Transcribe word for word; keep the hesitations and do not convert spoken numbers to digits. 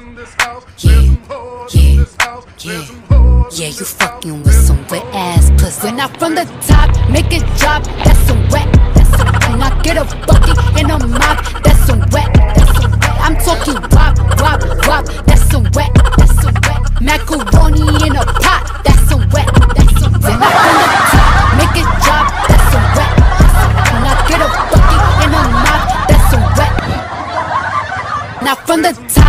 Yeah, yeah, yeah, yeah, you fucking with some wet ass pussy. When I from the top, make it drop, that's some wet, that's some wet. And I get a bucket and a mop, that's some wet, that's some wet. I'm talking wop, wop, wop, that's some wet, that's some wet. Macaroni in a pot, that's some wet, that's some wet. When I from the top, make it drop, that's some wet, that's some wet. And I get a bucket and a mop, that's some wet. Now from the top.